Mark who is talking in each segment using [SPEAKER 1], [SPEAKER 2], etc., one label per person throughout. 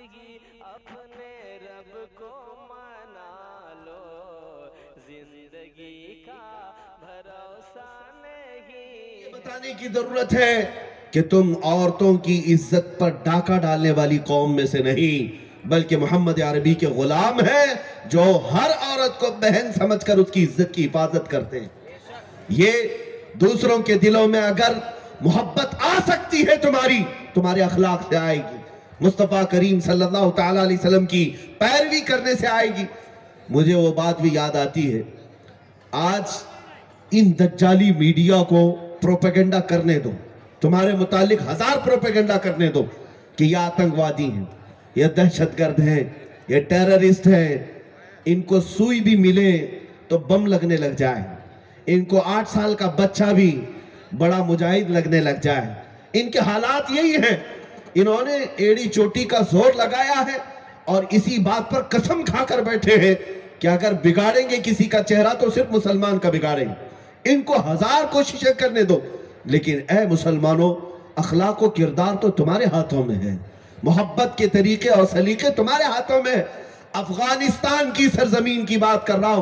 [SPEAKER 1] اپنے رب کو منا لو، زندگی کا بھروسہ نہیں۔
[SPEAKER 2] یہ بتانے کی ضرورت ہے کہ تم عورتوں کی عزت پر ڈاکہ ڈالنے والی قوم میں سے نہیں، بلکہ محمد عربی کے غلام ہیں جو ہر عورت کو بہن سمجھ کر اس کی عزت کی حفاظت کرتے ہیں۔ یہ دوسروں کے دلوں میں اگر محبت آ سکتی ہے تمہارے اخلاق سے آئے گی، مصطفیٰ کریم صلی اللہ تعالیٰ علیہ وسلم کی پیروی کرنے سے آئے گی۔ مجھے وہ بات بھی یاد آتی ہے، آج ان دجالی میڈیا کو پروپیگنڈا کرنے دو، تمہارے متعلق ہزار پروپیگنڈا کرنے دو کہ یہ آتنکوادی ہیں، یہ دہشت گرد ہیں، یہ ٹیررسٹ ہیں، ان کو سوئی بھی ملے تو بم لگنے لگ جائے، ان کو 8 سال کا بچہ بھی بڑا مجاہد لگنے لگ جائے۔ ان کے حالات یہی ہیں، انہوں نے ایڑی چوٹی کا زور لگایا ہے اور اسی بات پر قسم کھا کر بیٹھے ہیں کہ اگر بگاڑیں گے کسی کا چہرہ تو صرف مسلمان کا بگاڑیں گے۔ ان کو ہزار کوششیں کرنے دو، لیکن اے مسلمانوں، اخلاق و کردار تو تمہارے ہاتھوں میں ہے، محبت کے طریقے اور سلیقے تمہارے ہاتھوں میں ہے۔ افغانستان کی سرزمین کی بات کر رہا ہوں،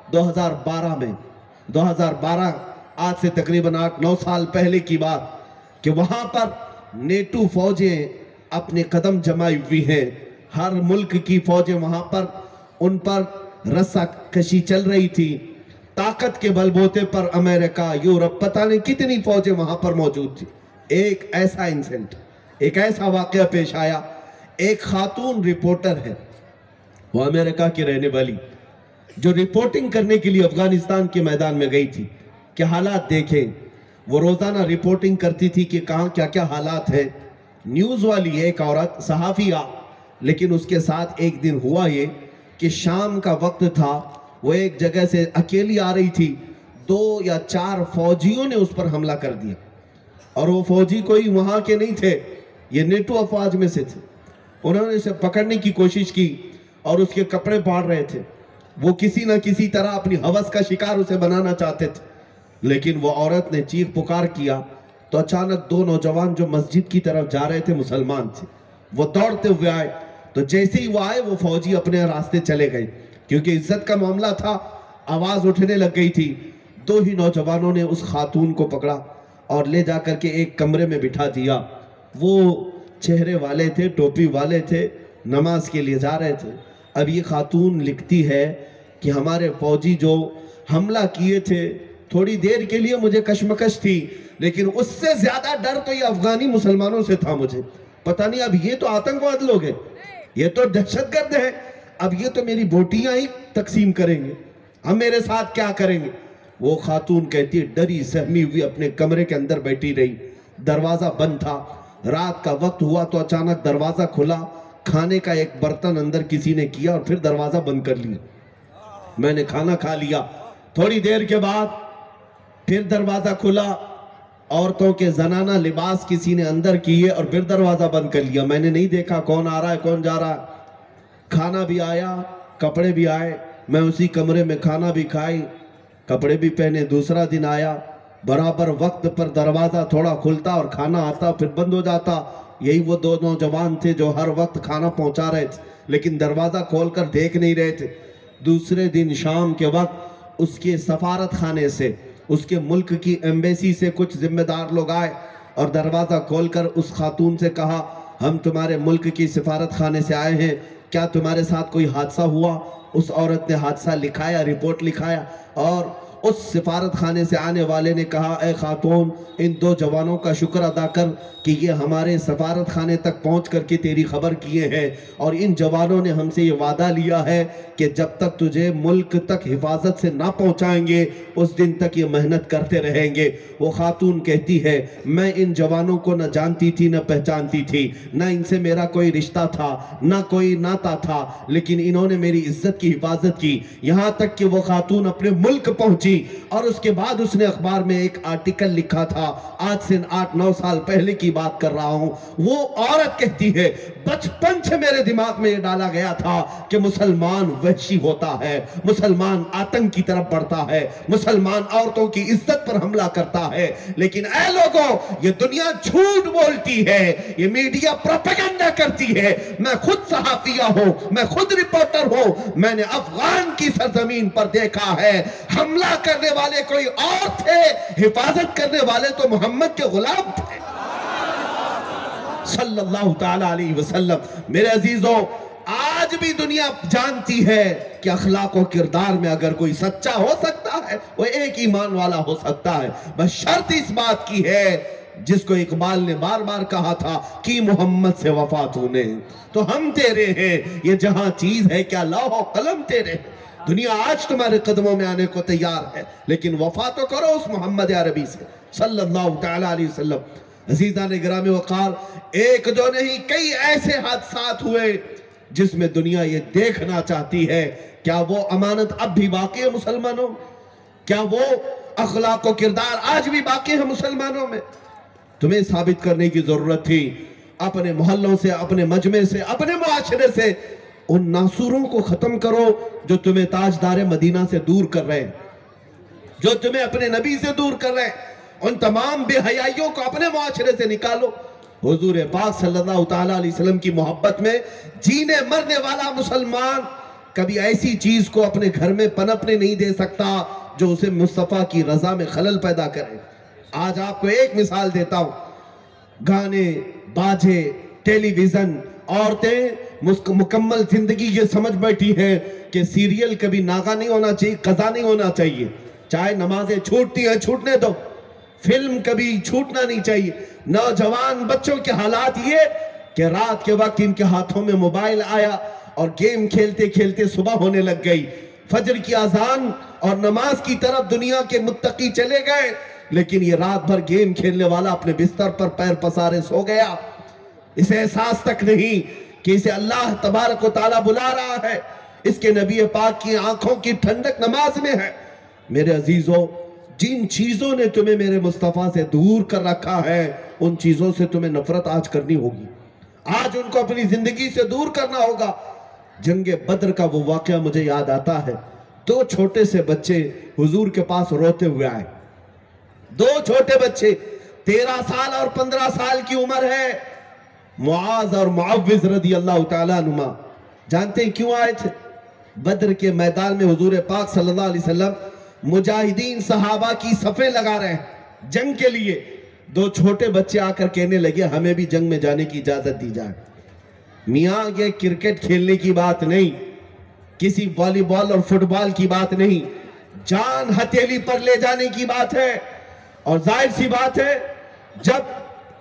[SPEAKER 2] 2012 آج سے تقریباً 8-9 سال پہلے کی بات، کہ وہاں پر نیٹو فوجیں اپنے قدم جمائی ہوئی ہیں، ہر ملک کی فوجیں وہاں پر، ان پر رسہ کشی چل رہی تھی، طاقت کے بل بوتے پر امریکہ، یورپ، پتہ نہیں کتنی فوجیں وہاں پر موجود تھی۔ ایک ایسا انسیڈنٹ، ایک ایسا واقعہ پیش آیا، ایک خاتون رپورٹر ہے، وہ امریکہ کی رہنے والی، جو رپورٹنگ کرنے کے لیے افغانستان کے میدان میں گئی تھی، کہ حالات دیکھیں، وہ روزانہ رپورٹنگ کرتی تھی کہ کہاں کیا کیا حالات ہیں۔ نیوز والی ایک عورت صحافیہ، لیکن اس کے ساتھ ایک دن ہوا یہ کہ شام کا وقت تھا، وہ ایک جگہ سے اکیلی آ رہی تھی، 2 یا 4 فوجیوں نے اس پر حملہ کر دیا، اور وہ فوجی کوئی وہاں کے نہیں تھے، یہ نیٹو افواج میں سے تھے۔ انہوں نے اسے پکڑنے کی کوشش کی اور اس کے کپڑے پاڑ رہے تھے، وہ کسی نہ کسی طرح اپنی ہوس کا شکار اسے بنانا چاہتے تھے، لیکن وہ عورت نے چیخ پکار کیا تو اچانک 2 نوجوان جو مسجد کی طرف جا رہے تھے، مسلمان تھے، وہ دوڑتے ہوئے آئے، تو جیسے ہی وہ آئے وہ فوجی اپنے راستے چلے گئے، کیونکہ عزت کا معاملہ تھا، آواز اٹھنے لگ گئی تھی۔ 2 ہی نوجوانوں نے اس خاتون کو پکڑا اور لے جا کر کے ایک کمرے میں بٹھا دیا۔ وہ چہرے والے تھے، ٹوپی والے تھے، نماز کے لیے جا رہے تھے۔ اب یہ خاتون لکھتی ہے کہ ہمارے فوجی جو حملہ کیے تھے، تھوڑی دیر کے لیے مجھے کشمکش تھی، لیکن اس سے زیادہ ڈر تو یہ افغانی مسلمانوں سے تھا مجھے۔ پتہ نہیں اب یہ تو آتنکواد لوگ ہیں، یہ تو دہشت گرد ہیں، اب یہ تو میری بوٹیاں ہی تقسیم کریں گے، ہم میرے ساتھ کیا کریں گے۔ وہ خاتون کہتی ہے ڈری سہمی ہوئی اپنے کمرے کے اندر بیٹھی رہی، دروازہ بند تھا، رات کا وقت ہوا تو اچانک دروازہ کھلا، کھانے کا ایک برتن اندر کسی نے کیا اور پھر دروازہ بند کر لیا۔ میں نے کھانا کھا لیا، تھوڑی دیر کے بعد پھر دروازہ کھلا، عورتوں کے زنانہ لباس کسی نے اندر کیے اور پھر دروازہ بند کر لیا۔ میں نے نہیں دیکھا کون آ رہا ہے کون جا رہا ہے، کھانا بھی آیا، کپڑے بھی آئے، میں اسی کمرے میں کھانا بھی کھائی، کپڑے بھی پہنے۔ دوسرا دن آیا، برابر وقت پر دروازہ تھوڑا کھلتا اور کھانا آتا پھر بند ہو جاتا۔ یہی وہ 2 نوجوان تھے جو ہر وقت کھانا پہنچا رہے تھے، لیکن دروازہ کھول کر دیکھ نہیں رہے تھے۔ دوسرے دن شام کے وقت اس کے سفارت خانے سے، اس کے ملک کی ایمبیسی سے کچھ ذمہ دار لوگ آئے اور دروازہ کھول کر اس خاتون سے کہا، ہم تمہارے ملک کی سفارت خانے سے آئے ہیں، کیا تمہارے ساتھ کوئی حادثہ ہوا؟ اس عورت نے حادثہ لکھایا، رپورٹ لکھایا، اور اس سفارت خانے سے آنے والے نے کہا، اے خاتون، ان 2 جوانوں کا شکر ادا کر کہ یہ ہمارے سفارت خانے تک پہنچ کر کے تیری خبر کیے ہیں، اور ان جوانوں نے ہم سے یہ وعدہ لیا ہے کہ جب تک تجھے ملک تک حفاظت سے نہ پہنچائیں گے اس دن تک یہ محنت کرتے رہیں گے۔ وہ خاتون کہتی ہے، میں ان جوانوں کو نہ جانتی تھی نہ پہچانتی تھی، نہ ان سے میرا کوئی رشتہ تھا نہ کوئی ناتا تھا، لیکن انہوں نے میری عزت کی حفاظت کی، یہاں تک کہ وہ خاتون اپنے ملک پہنچی، اور اس کے بعد اس نے اخبار میں ایک آرٹیکل لکھا تھا، آج سے 8-9 سال پہلے کی بات کر رہا ہوں۔ وہ عورت کہتی ہے، बचपन से मेरे दिमाग में ये डाला गया था कि मुसलमान वहशी होता है, मुसलमान आतंक की तरफ बढ़ता है, मुसलमान औरतों की इज्जत पर हमला करता है। लेकिन ऐ लोगों, ये दुनिया झूठ बोलती है, ये मीडिया प्रोपेगेंडा करती है। मैं खुद सहाफिया हूं, मैं खुद रिपोर्टर हूं, मैंने अफगान की सरजमीन पर देखा है, हमला करने वाले कोई और थे, हिफाजत करने वाले तो मोहम्मद के गुलाम थे सल्लल्लाहु ताला अलैहि वसल्लम। मेरे अजीजों, आज भी दुनिया जानती है कि अखलाक और किरदार में अगर कोई सच्चा हो सकता है, वो एक ईमान वाला हो सकता है। बस शर्त इस बात की है, जिसको इकबाल ने बार बार कहा था कि मोहम्मद से वफा तूने, तो हम तेरे हैं, ये जहां चीज है क्या लौह कलम तेरे। दुनिया आज तुम्हारे कदमों में आने को तैयार है, लेकिन वफा तो करो उस मोहम्मद अरबी से सल्लल्लाहु ताला अलैहि वसल्लम। अज़ीज़ान गिरामी वक़ार, एक दो नहीं कई ऐसे हादसात हुए जिसमें दुनिया ये देखना चाहती है, क्या वो अमानत अब भी बाकी है मुसलमानों, क्या वो अखलाक और किरदार आज भी बाकी है मुसलमानों में। तुम्हें साबित करने की जरूरत थी, अपने मोहल्लों से, अपने मजमे से, अपने मुआशरे से उन नासूरों को खत्म करो जो तुम्हें ताजदार मदीना से दूर कर रहे हैं, जो तुम्हें अपने नबी से दूर कर रहे हैं। उन तमाम बेहयाइयों को अपने मुआशरे से निकालो। हुजूर पाक सल्लल्लाहु ताला अलैहि वसल्लम की मोहब्बत में जीने मरने वाला मुसलमान कभी ऐसी चीज को अपने घर में पनपने नहीं दे सकता जो उसे मुस्तफा की रजा में खलल पैदा करे। आज आपको एक मिसाल देता हूं, गाने, बाजे, टेलीविजन, औरतें मुकम्मल जिंदगी ये समझ बैठी हैं कि सीरियल कभी नागा नहीं होना चाहिए, कज़ा नहीं होना चाहिए। चाहे नमाजें छूटती हैं, छूटने दो, फिल्म कभी छूटना नहीं चाहिए। नौजवान बच्चों के हालात ये कि रात के वक्त इनके हाथों में मोबाइल आया और गेम खेलते खेलते सुबह होने लग गई। फजर की अजान और नमाज की तरफ दुनिया के मुत्तकी चले गए, लेकिन ये रात भर गेम खेलने वाला अपने बिस्तर पर पैर पसारे सो गया। इसे एहसास तक नहीं कि इसे अल्लाह तबारक व तआला बुला रहा है, इसके नबी पाक की आंखों की ठंडक नमाज में है। मेरे अजीजों, जिन चीजों ने तुम्हें मेरे मुस्तफा से दूर कर रखा है, उन चीजों से तुम्हें नफरत आज करनी होगी, आज उनको अपनी जिंदगी से दूर करना होगा। जंगे बद्र का वो वाकया मुझे याद आता है। दो छोटे से बच्चे हुजूर के पास रोते हुए आए, दो छोटे बच्चे, 13 साल और 15 साल की उम्र है, मुआज और मुअव्विज रदी अल्लाह तआला अनुमा। जानते हैं क्यों आए थे? बद्र के मैदान में हुजूर पाक सल्लल्लाहु अलैहि वसल्लम मुजाहिदीन सहाबा की सफे लगा रहे हैं जंग के लिए। दो छोटे बच्चे आकर कहने लगे हमें भी जंग में जाने की इजाजत दी जाए। मियां, ये क्रिकेट खेलने की बात नहीं, किसी वॉलीबॉल और फुटबॉल की बात नहीं, जान हथेली पर ले जाने की बात है। और जाहिर सी बात है, जब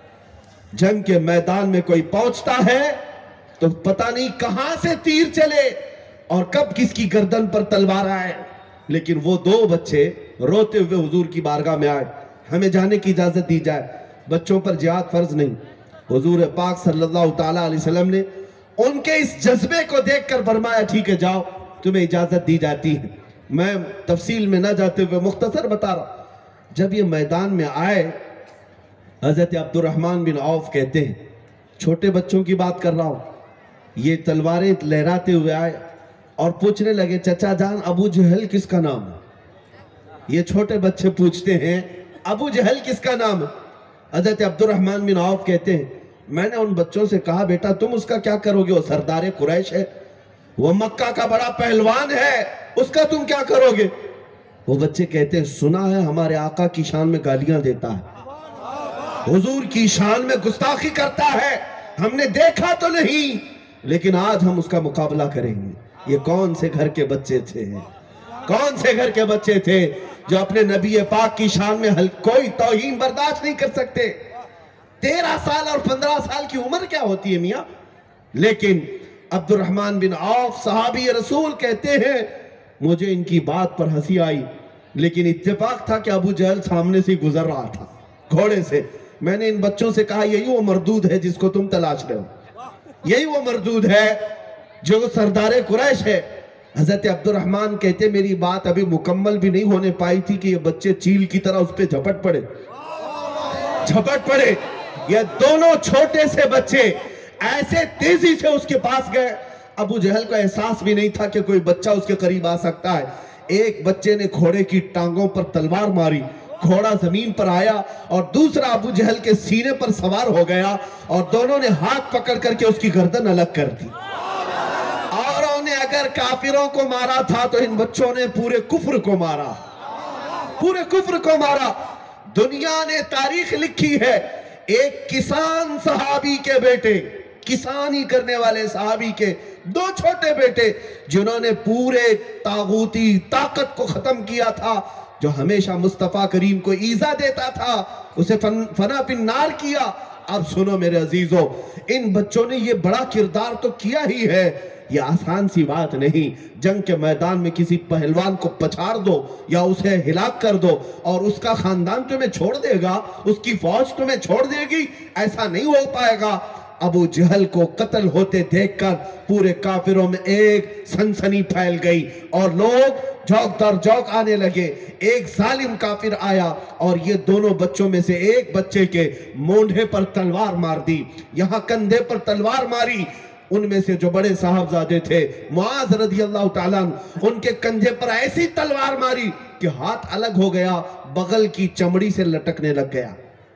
[SPEAKER 2] जंग के मैदान में कोई पहुंचता है तो पता नहीं कहां से तीर चले और कब किसकी गर्दन पर तलवार आए। लेकिन वो दो बच्चे रोते हुए हुजूर की बारगाह में आए, हमें जाने की इजाजत दी जाए। बच्चों पर जिहाद फर्ज नहीं। हुजूर पाक सल्लल्लाहु ताला अलैहि वसल्लम ने उनके इस जज्बे को देखकर फरमाया ठीक है जाओ, तुम्हें इजाजत दी जाती है। मैं तफसील में ना जाते हुए मुख्तसर बता रहा। जब ये मैदान में आए, हजरत अब्दुर्रहमान बिन औफ कहते हैं, छोटे बच्चों की बात कर रहा हूं, ये तलवारें लहराते हुए आए और पूछने लगे चचा जान अबू जहल किसका नाम है? ये छोटे बच्चे पूछते हैं अबू जहल किसका नाम है? हजरत अब्दुर्रहमान बिन औफ कहते हैं मैंने उन बच्चों से कहा बेटा तुम उसका क्या करोगे, वो सरदार कुरैश है, वो मक्का का बड़ा पहलवान है, उसका तुम क्या करोगे? वो बच्चे कहते हैं सुना है हमारे आका की शान में गालियां देता है, हुजूर की शान में गुस्ताखी करता है, हमने देखा तो नहीं लेकिन आज हम उसका मुकाबला करेंगे। ये कौन से घर के बच्चे थे, कौन से घर के बच्चे थे जो अपने नबी पाक की शान में कोई तौहीन बर्दाश्त नहीं कर सकते। 13 साल और 15 साल की उम्र क्या होती है मियां? लेकिन अब्दुर्रहमान बिन औफ सहाबी रसूल कहते हैं मुझे इनकी बात पर हंसी आई, लेकिन इत्तेफाक था कि अबू जहल सामने से गुजर रहा था घोड़े से। मैंने इन बच्चों से कहा यही वो मरदूद है जिसको तुम तलाश रहे हो, यही वो मरदूद है जो सरदार कुरैश है। हजरत अब्दुर्रहमान कहते मेरी बात अभी मुकम्मल भी नहीं होने पाई थी कि ये बच्चे चील की तरह उस पे झपट पड़े। ये दोनों छोटे से बच्चे ایسے تیزی سے اس کے پاس گئے، ابو جہل کو احساس بھی نہیں تھا کہ کوئی بچہ اس کے قریب آ سکتا ہے۔ ایک بچے نے گھوڑے کی ٹانگوں پر تلوار ماری، گھوڑا زمین پر آیا اور دوسرا ابو جہل کے سینے پر سوار ہو گیا اور دونوں نے ہاتھ پکڑ کر کے اس کی گردن الگ کر دی۔ اوروں نے اگر کافروں کو مارا تھا تو ان بچوں نے پورے کفر کو مارا، پورے کفر کو مارا۔ دنیا نے تاریخ لکھی ہے، ایک کسان صحابی کے بیٹے، کسانی کرنے والے صحابی کے دو چھوٹے بیٹے جنہوں نے پورے طاغوتی طاقت کو ختم کیا تھا، جو ہمیشہ مصطفیٰ کریم کو ایذا دیتا تھا، اسے فنا فی النار کیا۔ اب سنو میرے عزیزو، ان بچوں نے یہ بڑا کردار تو کیا ہی ہے، یہ آسان سی بات نہیں۔ جنگ کے میدان میں کسی پہلوان کو پچھاڑ دو یا اسے ہلاک کر دو اور اس کا خاندان تمہیں چھوڑ دے گا، اس کی فوج تمہیں چھوڑ دے گی، ایسا نہیں ہو پائے گا۔ ابو جہل کو قتل ہوتے دیکھ کر پورے کافروں میں ایک سنسنی پھیل گئی اور لوگ جوک در جوک آنے لگے۔ ایک ظالم کافر آیا اور یہ دونوں بچوں میں سے ایک بچے کے مونڈھے پر تلوار مار دی، یہاں کندھے پر تلوار ماری۔ ان میں سے جو بڑے صاحبزادے تھے معاذ رضی اللہ تعالیٰ عنہ، ان کے کندھے پر ایسی تلوار ماری کہ ہاتھ الگ ہو گیا، بغل کی چمڑی سے لٹکنے لگ گیا۔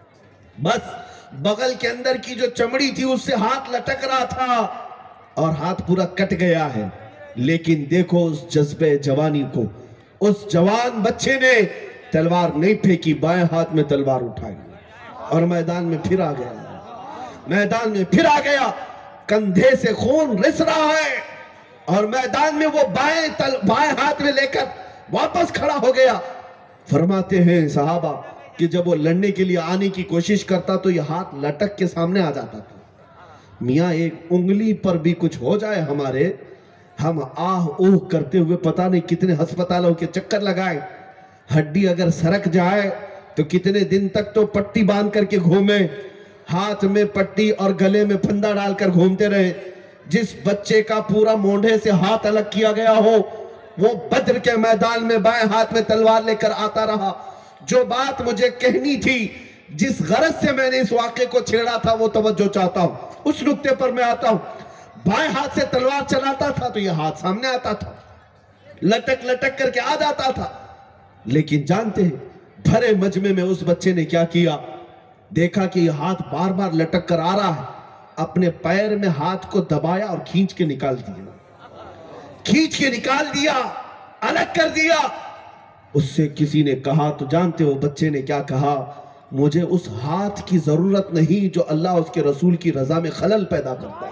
[SPEAKER 2] بس بغل کے اندر کی جو چمڑی تھی اس سے ہاتھ لٹک رہا تھا اور ہاتھ پورا کٹ گیا ہے۔ لیکن دیکھو اس جذبہ جوانی کو، اس جوان بچے نے تلوار نہیں پھینکی، بائیں ہاتھ میں تلوار اٹھائی اور میدان میں پھر آ گیا، میدان میں پھر آ گیا۔ کندھے سے خون رس رہا ہے اور میدان میں وہ بائیں ہاتھ میں لے کر واپس کھڑا ہو گیا۔ فرماتے ہیں صحابہ کہ جب وہ لڑنے کے لیے آنے کی کوشش کرتا تو یہ ہاتھ لٹک کے سامنے آ جاتا تھا۔ میاں ایک انگلی پر بھی کچھ ہو جائے ہمارے، ہم آہ اوہ کرتے ہوئے پتہ نہیں کتنے ہسپتالوں کے چکر لگائے۔ ہڈی اگر سرک جائے تو کتنے دن تک تو پٹی باندھ کر کے گھومے، ہاتھ میں پٹی اور گلے میں پھندا ڈال کر گھومتے رہے۔ جس بچے کا پورا مونڈھے سے ہاتھ الگ کیا گیا ہو وہ بدر کے میدان میں بائیں ہاتھ میں تلوار لے کر آتا رہا۔ جو بات مجھے کہنی تھی، جس غرض سے میں نے اس واقعے کو چھیڑا تھا، وہ توجہ چاہتا ہوں، اس نقطے پر میں آتا ہوں۔ بائیں ہاتھ سے تلوار چلاتا تھا تو یہ ہاتھ سامنے آتا تھا، لٹک لٹک کر کے آ جاتا تھا۔ لیکن جانتے ہیں بھرے مجمع میں اس بچے نے کیا کیا؟ دیکھا کہ یہ ہاتھ بار بار لٹک کر آ رہا ہے، اپنے پیر میں ہاتھ کو دبایا اور کھینچ کے نکال دیا، الگ کر دیا۔ اس سے کسی نے کہا تو جانتے ہو بچے نے کیا کہا؟ مجھے اس ہاتھ کی ضرورت نہیں جو اللہ اس کے رسول کی رضا میں خلل پیدا کرتا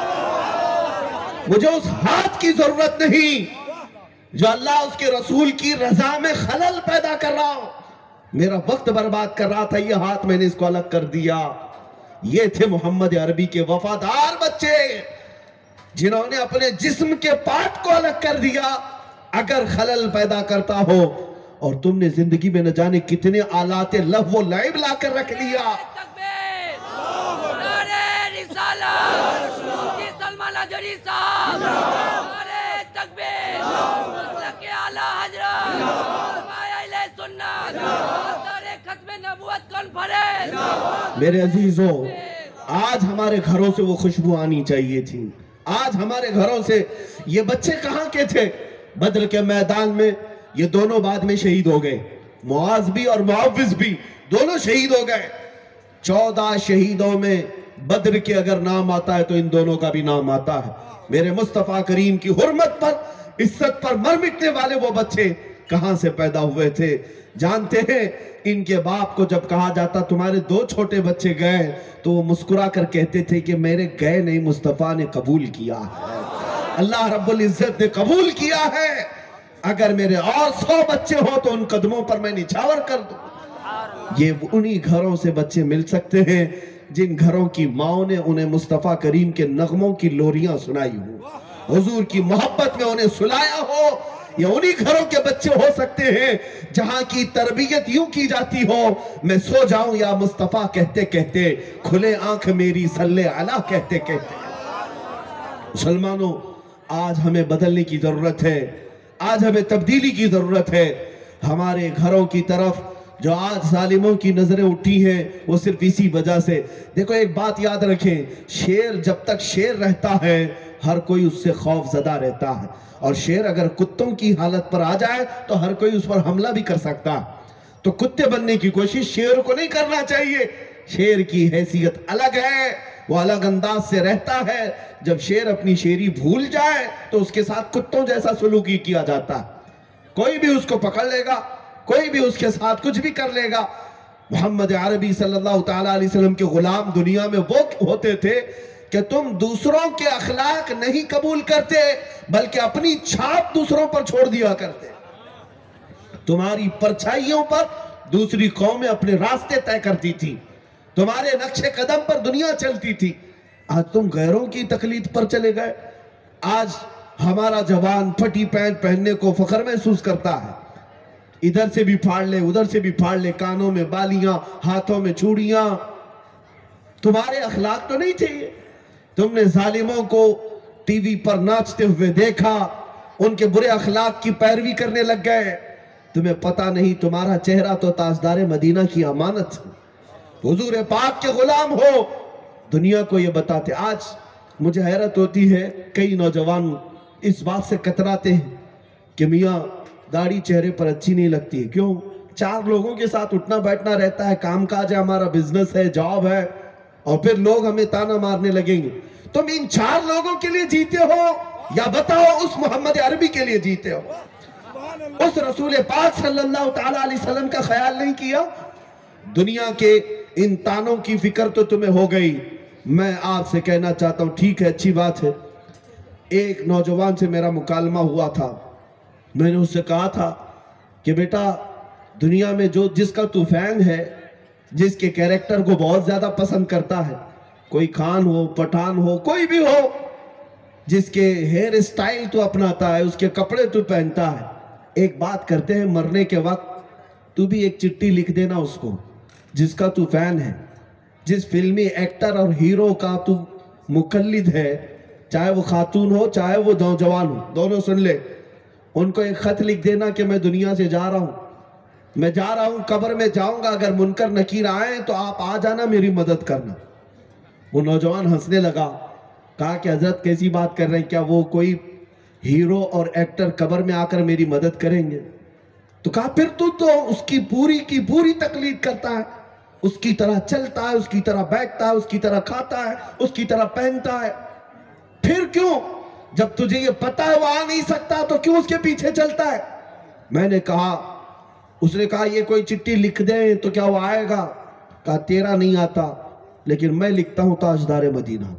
[SPEAKER 2] ہے، مجھے اس ہاتھ کی ضرورت نہیں جو اللہ اس کے رسول کی رضا میں خلل پیدا کر رہا ہوں۔ میرا وقت برباد کر رہا تھا، یہ ہاتھ میں نے اس کو الگ کر دیا۔ یہ تھے محمد عربی کے وفادار بچے جنہوں نے اپنے جسم کے پارٹ کو الگ کر دیا اگر خلل پیدا کرتا ہو۔ اور تم نے زندگی میں نہ جانے کتنے آلات لہو و لعب لا کر رکھ لیا۔
[SPEAKER 3] تکبیر! نعرہ رسالت! مفتی سلمان اظہری صاحب! نعرہ تکبیر! مسلک اعلیٰ حضرت! علماء سنت! صدر ختم نبوت کانفرنس!
[SPEAKER 2] میرے عزیزو، آج ہمارے گھروں سے وہ خوشبو آنی چاہیے تھی۔ آج ہمارے گھروں سے یہ بچے کہاں کے تھے؟ بدر کے میدان میں یہ دونوں بعد میں شہید ہو گئے، معاذ بھی اور معوذ بھی دونوں شہید ہو گئے۔ 14 شہیدوں میں بدر کے اگر نام آتا ہے تو ان دونوں کا بھی نام آتا ہے۔ میرے مصطفیٰ کریم کی حرمت پر، عزت پر مر مٹنے والے وہ بچے کہاں سے پیدا ہوئے تھے؟ جانتے ہیں ان کے باپ کو جب کہا جاتا تمہارے 2 چھوٹے بچے گئے تو وہ مسکرا کر کہتے تھے کہ میرے گئے نہیں، مصطفیٰ نے قبول کیا ہے، اللہ رب العزت نے قبول کیا ہے۔ اگر میرے اور 100 بچے ہوں تو ان قدموں پر میں نچھاور کر دوں۔ یہ انہی گھروں سے بچے مل سکتے ہیں جن گھروں کی ماں نے انہیں مصطفیٰ کریم کے نغموں کی لوریاں سنائی ہو، حضور کی محبت میں انہیں سلایا ہو۔ یہ انہی گھروں کے بچے ہو سکتے ہیں جہاں کی تربیت یوں کی جاتی ہو، میں سو جاؤں یا مصطفیٰ کہتے کہتے، کھلے آنکھ میری صلی علیہ کہتے کہتے۔ مسلمانوں، آج ہمیں بدلنے کی ضرورت ہے، آج ہمیں تبدیلی کی ضرورت ہے۔ ہمارے گھروں کی طرف جو آج ظالموں کی نظریں اٹھی ہیں وہ صرف اسی وجہ سے. دیکھو ایک بات یاد رکھیں, شیر جب تک شیر رہتا ہے ہر کوئی اس سے خوف زدہ رہتا ہے, اور شیر اگر کتوں کی حالت پر آ جائے تو ہر کوئی اس پر حملہ بھی کر سکتا ہے. تو کتے بننے کی کوشش شیر کو نہیں کرنا چاہیے. شیر کی حیثیت الگ ہے, وہ الگ انداز سے رہتا ہے. جب شیر اپنی شیری بھول جائے تو اس کے ساتھ کتوں جیسا سلوکی کیا جاتا ہے. کوئی بھی اس کو پکڑ لے گا, کوئی بھی اس کے ساتھ کچھ بھی کر لے گا. محمد عربی صلی اللہ تعالیٰ علیہ وسلم کے غلام دنیا میں وہ ہوتے تھے کہ تم دوسروں کے اخلاق نہیں قبول کرتے بلکہ اپنی چھاپ دوسروں پر چھوڑ دیا کرتے. تمہاری پرچھائیوں پر دوسری قومیں اپنے راستے طے کرتی تھی, تمہارے نقش قدم پر دنیا چلتی تھی. آج تم غیروں کی تقلید پر چلے گئے. آج ہمارا جوان پھٹی پینٹ پہننے کو فخر محسوس کرتا ہے. ادھر سے بھی پھاڑ لے, ادھر سے بھی پھاڑ لے, کانوں میں بالیاں, ہاتھوں میں چوڑیاں. تمہارے اخلاق تو نہیں تھے. تم نے ظالموں کو ٹی وی پر ناچتے ہوئے دیکھا, ان کے برے اخلاق کی پیروی کرنے لگ گئے. تمہیں پتہ نہیں تمہارا چہرہ تو تاجدار مدینہ کی امانت, حضور پاک کے غلام ہو. دنیا کو یہ بتاتے. آج مجھے حیرت ہوتی ہے, کئی نوجوان اس بات سے کتراتے ہیں کہ میاں داڑھی چہرے پر اچھی نہیں لگتی ہے. کیوں؟ 4 لوگوں کے ساتھ اٹھنا بیٹھنا رہتا ہے, کام کاج ہے, ہمارا بزنس ہے, جاب ہے, اور پھر لوگ ہمیں تانا مارنے لگیں گے. تم ان 4 لوگوں کے لیے جیتے ہو یا بتاؤ اس محمد عربی کے لیے جیتے ہو؟ اس رسول پاک صلی اللہ تعالیٰ علیہ وسلم کا خیال نہیں کیا؟ دنیا کے ان تانوں کی فکر تو تمہیں ہو گئی. میں آپ سے کہنا چاہتا ہوں, ٹھیک ہے, اچھی بات ہے. ایک نوجوان سے میرا مکالمہ ہوا تھا. میں نے اس سے کہا تھا کہ بیٹا دنیا میں جس کا تو فین ہے, جس کے کیریکٹر کو بہت زیادہ پسند کرتا ہے, کوئی خان ہو, پٹھان ہو, کوئی بھی ہو, جس کے ہیئر اسٹائل تو اپناتا ہے, اس کے کپڑے تو پہنتا ہے, ایک بات کرتے ہیں, مرنے کے وقت تو بھی ایک چٹھی لکھ دینا اس کو, جس کا تو فین ہے, جس فلمی ایکٹر اور ہیرو کا تو مقلد ہے, چاہے وہ خاتون ہو چاہے وہ نوجوان ہو, دونوں سن لے. ان کو ایک خط لکھ دینا کہ میں دنیا سے جا رہا ہوں, میں جا رہا ہوں, قبر میں جاؤں گا, اگر منکر نکیر آئیں تو آپ آ جانا, میری مدد کرنا. وہ نوجوان ہنسنے لگا, کہا کہ حضرت کیسی بات کر رہے ہیں, کیا وہ کوئی ہیرو اور ایکٹر قبر میں آ کر میری مدد کریں گے؟ تو کہا پھر تو اس کی پوری تقلید کرتا ہے, اس کی طرح چلتا ہے, اس کی طرح بیٹھتا ہے, اس کی طرح کھاتا ہے, اس کی طرح پہنتا ہے. پھر کیوں؟ جب تجھے یہ پتا ہے وہ آ نہیں سکتا تو کیوں اس کے پیچھے چلتا ہے؟ میں نے کہا, اس نے کہا یہ کوئی چٹھی لکھ دیں تو کیا وہ آئے گا؟ کہا تیرا نہیں آتا, لیکن میں لکھتا ہوں تاجدار مدینہ,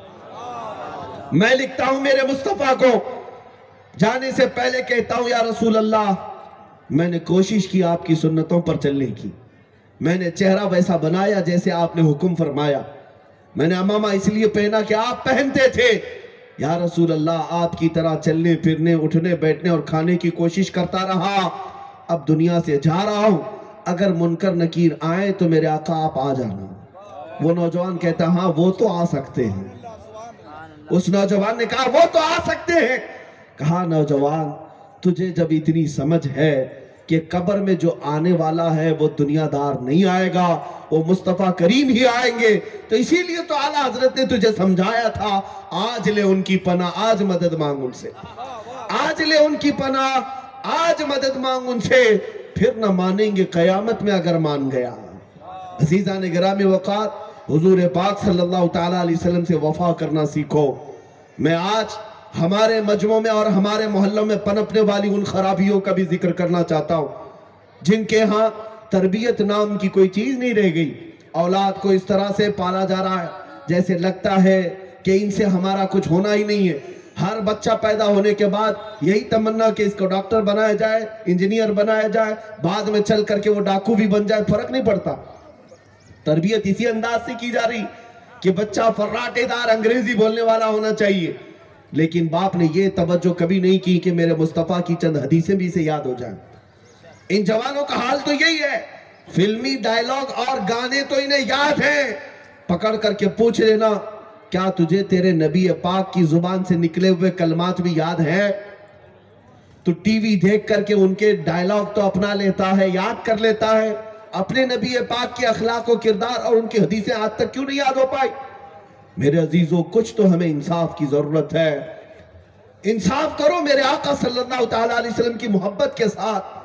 [SPEAKER 2] میں لکھتا ہوں میرے مصطفیٰ کو. جانے سے پہلے کہتا ہوں یا رسول اللہ, میں نے کوشش کی آپ کی سنتوں پر چلنے کی, میں نے چہرہ ویسا بنایا جیسے آپ نے حکم فرمایا, میں نے امامہ اس لیے پہنا کہ آپ پہنتے تھے. یا رسول اللہ آپ کی طرح چلنے پھرنے اٹھنے بیٹھنے اور کھانے کی کوشش کرتا رہا, اب دنیا سے جا رہا ہوں, اگر منکر نکیر آئے تو میرے آقا آپ آ جانا. وہ نوجوان کہتا ہاں وہ تو آ سکتے ہیں. اس نوجوان نے کہا وہ تو آ سکتے ہیں. کہا نوجوان تجھے جب اتنی سمجھ ہے کہ قبر میں جو آنے والا ہے وہ دنیا دار نہیں آئے گا, وہ مصطفیٰ کریم ہی آئیں گے, تو اسی لیے تو اعلیٰ حضرت نے تجھے سمجھایا تھا, آج لے ان کی پناہ, آج مدد مانگ ان سے, آج لے ان کی پناہ, آج مدد مانگ ان سے, پھر نہ مانیں گے قیامت میں اگر مان گیا. عزیزان گرامی وقار, حضور پاک صلی اللہ تعالیٰ علیہ وسلم سے وفا کرنا سیکھو. میں آج ہمارے مجموعوں میں اور ہمارے محلوں میں پنپنے والی ان خرابیوں کا بھی ذکر کرنا چاہتا ہوں, جن کے ہاں تربیت نام کی کوئی چیز نہیں رہ گئی. اولاد کو اس طرح سے پالا جا رہا ہے جیسے لگتا ہے کہ ان سے ہمارا کچھ ہونا ہی نہیں ہے. ہر بچہ پیدا ہونے کے بعد یہی تمنا کہ اس کو ڈاکٹر بنایا جائے, انجینئر بنایا جائے, بعد میں چل کر کے وہ ڈاکو بھی بن جائے, فرق نہیں پڑتا. تربیت اسی انداز سے کی جا رہی کہ بچہ فراٹے دار انگریزی بولنے والا ہونا چاہیے, لیکن باپ نے یہ توجہ کبھی نہیں کی کہ میرے مصطفیٰ کی چند حدیثیں بھی اسے یاد ہو جائیں. ان جوانوں کا حال تو یہی ہے, فلمی ڈائیلاگ اور گانے تو انہیں یاد ہیں, پکڑ کر کے پوچھ لینا کیا تجھے تیرے نبی پاک کی زبان سے نکلے ہوئے کلمات بھی یاد ہیں؟ تو ٹی وی دیکھ کر کے ان کے ڈائیلاگ تو اپنا لیتا ہے, یاد کر لیتا ہے, اپنے نبی پاک کے اخلاق و کردار اور ان کی حدیثیں آج تک کیوں نہیں یاد ہو پائی؟ میرے عزیزوں، کچھ تو ہمیں انصاف کی ضرورت ہے. انصاف کرو میرے آقا صلی اللہ تعالیٰ علیہ وسلم کی محبت کے ساتھ.